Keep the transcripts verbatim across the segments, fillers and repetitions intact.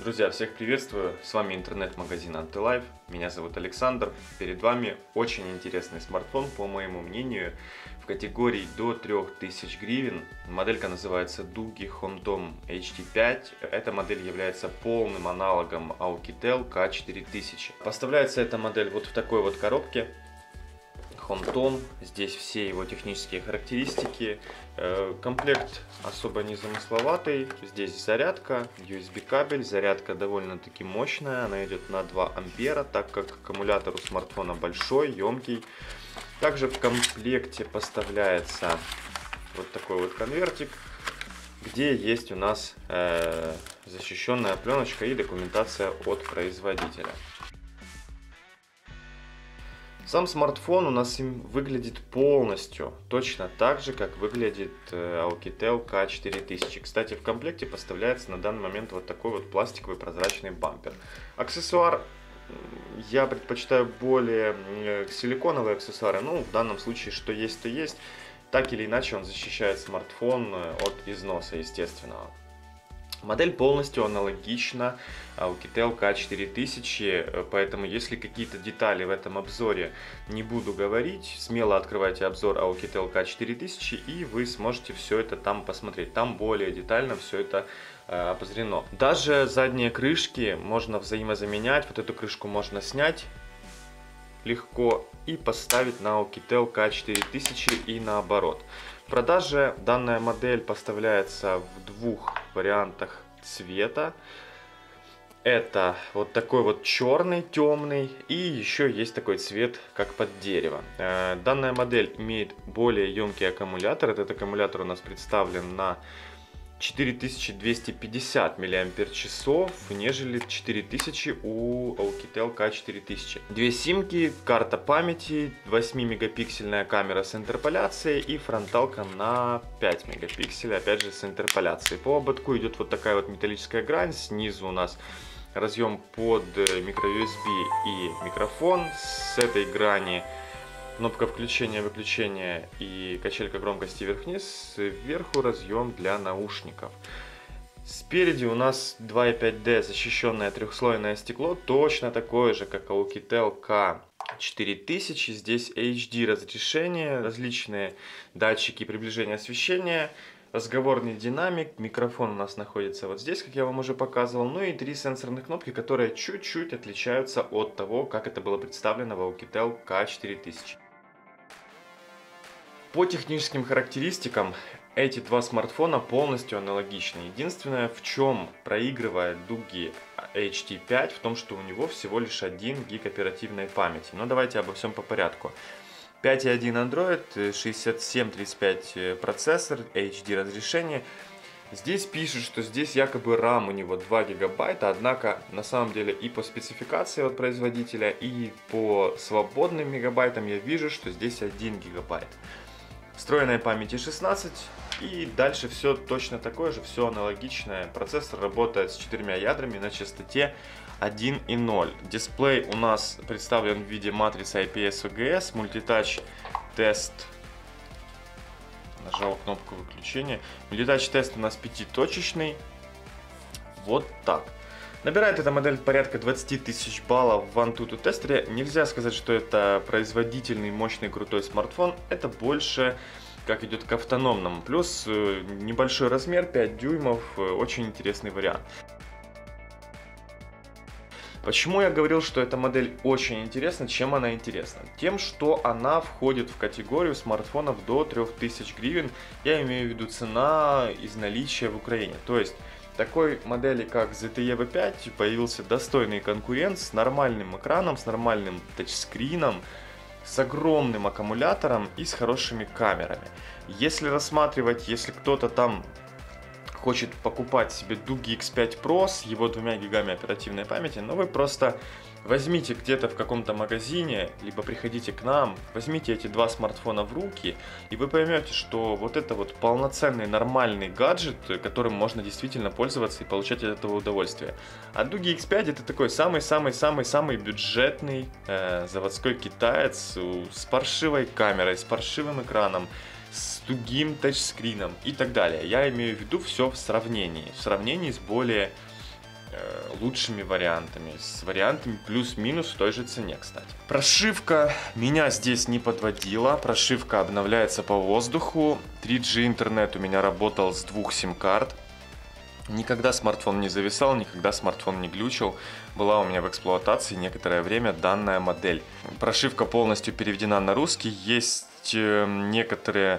Друзья, всех приветствую! С вами интернет-магазин Антилайф. Меня зовут Александр. Перед вами очень интересный смартфон, по моему мнению, в категории до трёх тысяч гривен. Моделька называется Doogee HomeTom эйч ди пять. Эта модель является полным аналогом Oukitel К четыре тысячи. Поставляется эта модель вот в такой вот коробке. HomeTom, здесь все его технические характеристики. Комплект особо не замысловатый. Здесь зарядка, ю эс би кабель, зарядка довольно-таки мощная, она идет на два ампера, так как аккумулятор у смартфона большой, емкий. Также в комплекте поставляется вот такой вот конвертик, где есть у нас э, защищенная пленочка и документация от производителя. Сам смартфон у нас выглядит полностью точно так же, как выглядит Oukitel К четыре тысячи. Кстати, в комплекте поставляется на данный момент вот такой вот пластиковый прозрачный бампер. Аксессуар я предпочитаю более силиконовые аксессуары, ну в данном случае что есть, то есть. Так или иначе он защищает смартфон от износа естественного. Модель полностью аналогична Oukitel К четыре тысячи, поэтому если какие-то детали в этом обзоре не буду говорить, смело открывайте обзор Oukitel К четыре тысячи и вы сможете все это там посмотреть. Там более детально все это э, обозрено. Даже задние крышки можно взаимозаменять, вот эту крышку можно снять легко и поставить на Oukitel К четыре тысячи и наоборот. В продаже данная модель поставляется в двух вариантах цвета. Это вот такой вот черный, темный, и еще есть такой цвет, как под дерево. Данная модель имеет более емкий аккумулятор. Этот аккумулятор у нас представлен на четыре тысячи двести пятьдесят миллиампер-часов, нежели четыре тысячи у Oukitel К четыре тысячи. Две симки, карта памяти, восьмимегапиксельная камера с интерполяцией и фронталка на пять мегапикселей, опять же с интерполяцией. По ободку идет вот такая вот металлическая грань, снизу у нас разъем под микро ю эс би и микрофон. С этой грани кнопка включения-выключения и качелька громкости вверх-вниз, сверху разъем для наушников. Спереди у нас два и пять дэ защищенное трехслойное стекло, точно такое же, как Oukitel К четыре тысячи. Здесь эйч ди разрешение, различные датчики приближения освещения, разговорный динамик, микрофон у нас находится вот здесь, как я вам уже показывал, ну и три сенсорных кнопки, которые чуть-чуть отличаются от того, как это было представлено в Oukitel К четыре тысячи. По техническим характеристикам эти два смартфона полностью аналогичны. Единственное, в чем проигрывает Doogee эйч ди пять, в том, что у него всего лишь один гиг оперативной памяти. Но давайте обо всем по порядку. пять и один Android, шестьдесят семь тридцать пять процессор, эйч ди разрешение. Здесь пишут, что здесь якобы RAM у него два гигабайта, однако на самом деле и по спецификации от производителя, и по свободным мегабайтам я вижу, что здесь один гигабайт. Встроенной памяти шестнадцать, и дальше все точно такое же, все аналогичное. Процессор работает с четырьмя ядрами на частоте один и ноль. Дисплей у нас представлен в виде матрицы ай пи эс о джи эс, мультитач тест. Нажал кнопку выключения. Мультитач тест у нас пятиточечный. Вот так. Набирает эта модель порядка двадцати тысяч баллов в AnTuTu тестере. Нельзя сказать, что это производительный, мощный, крутой смартфон. Это больше как идет к автономному. Плюс небольшой размер, пять дюймов. Очень интересный вариант. Почему я говорил, что эта модель очень интересна? Чем она интересна? Тем, что она входит в категорию смартфонов до трёх тысяч гривен. Я имею в виду цена из наличия в Украине. То есть такой модели, как зет и и ви пять, появился достойный конкурент с нормальным экраном, с нормальным тачскрином, с огромным аккумулятором и с хорошими камерами. Если рассматривать, если кто-то там хочет покупать себе Doogee икс пять про с его двумя гигами оперативной памяти, но вы просто возьмите где-то в каком-то магазине, либо приходите к нам, возьмите эти два смартфона в руки, и вы поймете, что вот это вот полноценный нормальный гаджет, которым можно действительно пользоваться и получать от этого удовольствие. А Doogee икс пять это такой самый-самый-самый-самый бюджетный э, заводской китаец с паршивой камерой, с паршивым экраном, с тугим тачскрином и так далее. Я имею в виду все в сравнении, в сравнении с более э, лучшими вариантами, с вариантами плюс-минус в той же цене, кстати. Прошивка меня здесь не подводила, прошивка обновляется по воздуху, три джи интернет у меня работал с двух сим-карт. Никогда смартфон не зависал, никогда смартфон не глючил. Была у меня в эксплуатации некоторое время данная модель. Прошивка полностью переведена на русский. Есть некоторые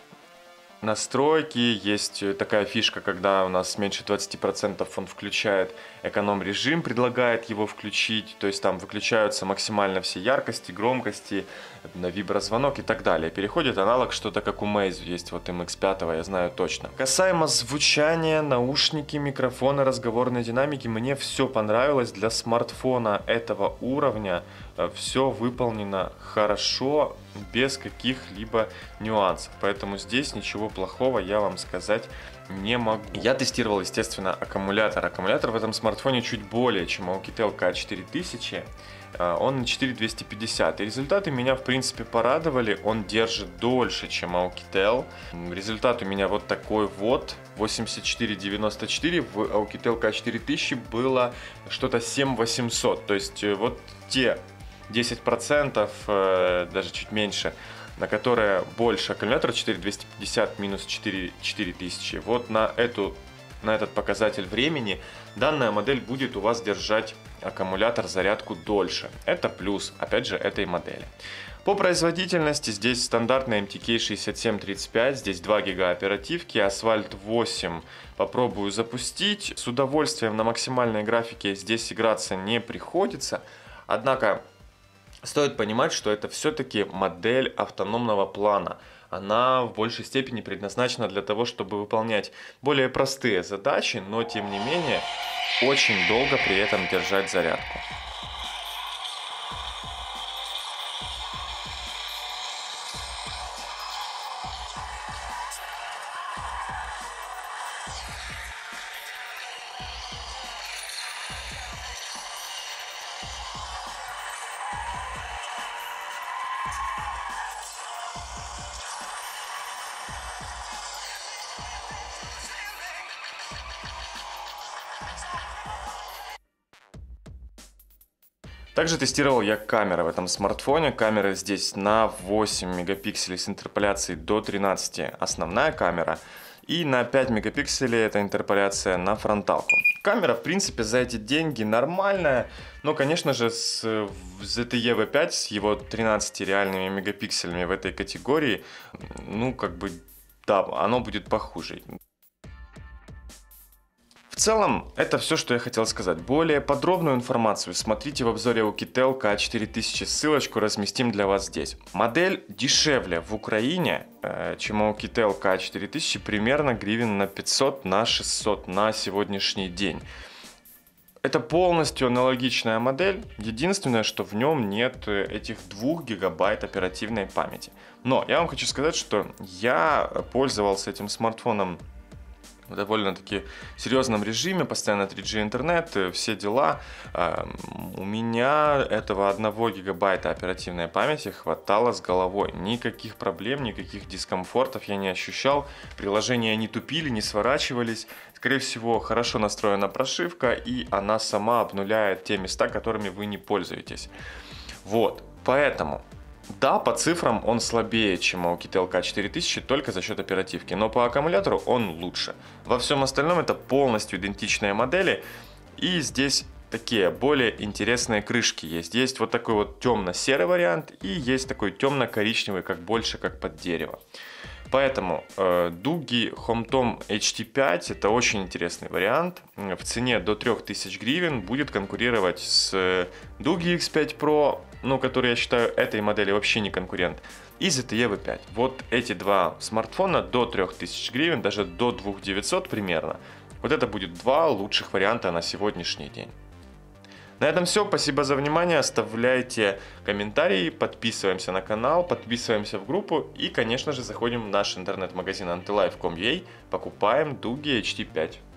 настройки, есть такая фишка, когда у нас меньше двадцати процентов он включает эконом-режим, предлагает его включить, то есть там выключаются максимально все яркости, громкости, на виброзвонок и так далее. Переходит аналог что-то как у Meizu, есть вот эм икс пять, я знаю точно. Касаемо звучания, наушники, микрофоны, разговорной динамики, мне все понравилось. Для смартфона этого уровня все выполнено хорошо, без каких-либо нюансов, поэтому здесь ничего плохого я вам сказать не могу. Я тестировал, естественно, аккумулятор. Аккумулятор в этом смартфоне чуть более, чем Oukitel К четыре тысячи. Он на четыре тысячи двести пятьдесят. И результаты меня, в принципе, порадовали. Он держит дольше, чем Oukitel. Результат у меня вот такой вот. восемьдесят четыре девяносто четыре. В Oukitel К четыре тысячи было что-то семь тысяч восемьсот. То есть вот те десять процентов, даже чуть меньше, на которые больше аккумулятор четыре тысячи двести пятьдесят минус четыре тысячи. Вот на, эту, на этот показатель времени данная модель будет у вас держать аккумулятор, зарядку дольше. Это плюс, опять же, этой модели. По производительности здесь стандартная эм ти кей шестьдесят семь тридцать пять, здесь два гига оперативки, Asphalt восемь попробую запустить. С удовольствием на максимальной графике здесь играться не приходится, однако стоит понимать, что это все-таки модель автономного плана. Она в большей степени предназначена для того, чтобы выполнять более простые задачи, но тем не менее очень долго при этом держать зарядку. Также тестировал я камеры в этом смартфоне. Камеры здесь на восемь мегапикселей с интерполяцией до тринадцати основная камера. И на пять мегапикселей это интерполяция на фронталку. Камера, в принципе, за эти деньги нормальная. Но, конечно же, с зет ти и ви пять, с его тринадцатью реальными мегапикселями в этой категории, ну, как бы, да, оно будет похуже. В целом, это все, что я хотел сказать. Более подробную информацию смотрите в обзоре Oukitel К четыре тысячи, ссылочку разместим для вас здесь. Модель дешевле в Украине, чем Oukitel К четыре тысячи, примерно гривен на пятьсот, на шестьсот на сегодняшний день. Это полностью аналогичная модель, единственное, что в нем нет этих двух гигабайт оперативной памяти. Но я вам хочу сказать, что я пользовался этим смартфоном в довольно-таки серьезном режиме, постоянно три джи интернет, все дела. У меня этого одного гигабайта оперативной памяти хватало с головой. Никаких проблем, никаких дискомфортов я не ощущал. Приложения не тупили, не сворачивались. Скорее всего, хорошо настроена прошивка, и она сама обнуляет те места, которыми вы не пользуетесь. Вот, поэтому... Да, по цифрам он слабее, чем Oukitel К четыре тысячи, только за счет оперативки, но по аккумулятору он лучше. Во всем остальном это полностью идентичные модели, и здесь такие более интересные крышки есть. Есть вот такой вот темно-серый вариант, и есть такой темно-коричневый, как больше как под дерево. Поэтому э, Doogee HomeTom эйч ти пять это очень интересный вариант. В цене до трёх тысяч гривен будет конкурировать с Doogee икс пять про, ну, который я считаю этой модели вообще не конкурент, и зет ти и ви пять. Вот эти два смартфона до трёх тысяч гривен, даже до двух тысяч девятисот примерно. Вот это будет два лучших варианта на сегодняшний день. На этом все, спасибо за внимание, оставляйте комментарии, подписываемся на канал, подписываемся в группу и, конечно же, заходим в наш интернет-магазин антилайф точка ком точка ю а, покупаем Doogee эйч ти пять.